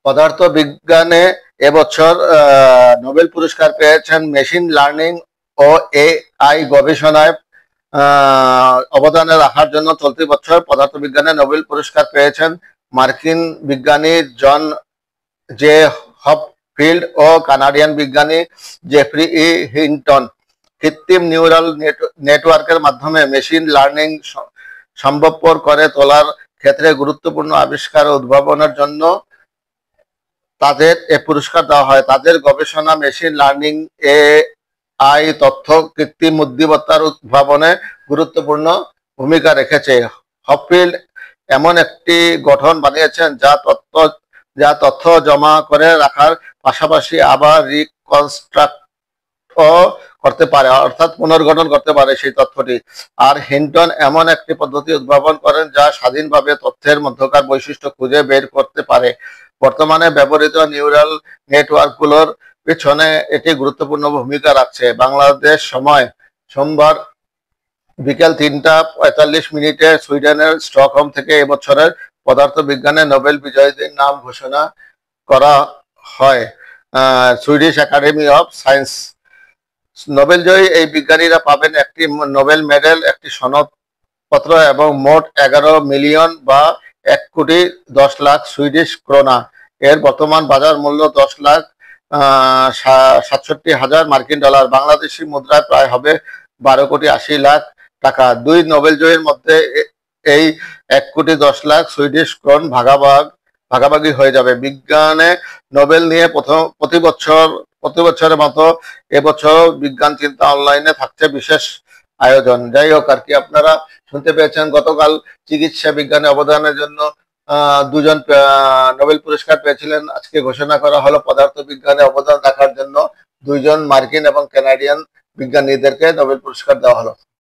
পদার্থ বিজ্ঞানে এবছর নোবেল পুরস্কার পেয়েছেন মেশিন লার্নিং ও এআই গবেষণায় অবদানে রাখার জন্য। চলতি বছর পদার্থবিজ্ঞানে নোবেল পুরস্কার পেয়েছেন মার্কিন বিজ্ঞানী জন জে হপফিল্ড ও কানাডিয়ান বিজ্ঞানী জেফ্রি ই হিন্টন। কৃত্রিম নিউরাল নেটওয়ার্কের মাধ্যমে মেশিন লার্নিং সম্ভবপর করে তোলার ক্ষেত্রে গুরুত্বপূর্ণ আবিষ্কার ও উদ্ভাবনের জন্য তাদের এ পুরস্কার দেওয়া হয়। তাদের গবেষণা মেশিন লার্নিং এআই তথ্য কৃত্রিম বুদ্ধিমত্তার উদ্ভাবনে গুরুত্বপূর্ণ ভূমিকা রেখেছে। হপফিল্ড এমন একটি গঠন বানিয়েছেন যা তথ্য জমা করে রাখার পাশাপাশি আবার রিকনস্ট্রাক্ট করতে পারে, অর্থাৎ পুনর্গঠন করতে পারে সেই তথ্যটি। আর হিন্টন এমন একটি পদ্ধতি উদ্ভাবন করেন যা স্বাধীনভাবে তথ্যের মধ্যকার বৈশিষ্ট্য খুঁজে বের করতে পারে। বর্তমানে ব্যবহৃত নিউরাল নেটওয়ার্কগুলোর পিছনে এটি গুরুত্বপূর্ণ ভূমিকা রাখছে। বাংলাদেশ সময় সোমবার বিকেল 3টা 45 সুইডেনের স্টকহোম থেকে এবছরের পদার্থবিজ্ঞানে নোবেল বিজয়ীদের নাম ঘোষণা করা হয়। সুইডিশ একাডেমি অফ সায়েন্স নোবেলজয়ী এই বিজ্ঞানীরা পাবেন একটি নোবেল মেডেল, একটি সনদপত্র এবং মোট 11 মিলিয়ন বা 1,10,00,000 সুইডিশ ক্রোনা। এর বর্তমান বাজার মূল্য 10,67,000 মার্কিন ডলার, বাংলাদেশি মুদ্রায় প্রায় হবে 12,80,00,000 টাকা। দুই নোবেলজয়ীর মধ্যে এই 1,10,00,000 সুইডিশ ক্রোন ভাগাভাগি হয়ে যাবে। বিজ্ঞানে নোবেল নিয়ে প্রতি বছরের মতো এবছর বিজ্ঞান চিন্তা অনলাইনে থাকছে বিশেষ আয়োজন। যাই হোক আর কি, আপনারা শুনতে পেয়েছেন গতকাল চিকিৎসা বিজ্ঞানে অবদানের জন্য দুজন নোবেল পুরস্কার পেয়েছিলেন। আজকে ঘোষণা করা হলো পদার্থ বিজ্ঞানে অবদান রাখার জন্য দুইজন মার্কিন এবং কানাডিয়ান বিজ্ঞানীদেরকে নোবেল পুরস্কার দেওয়া হলো।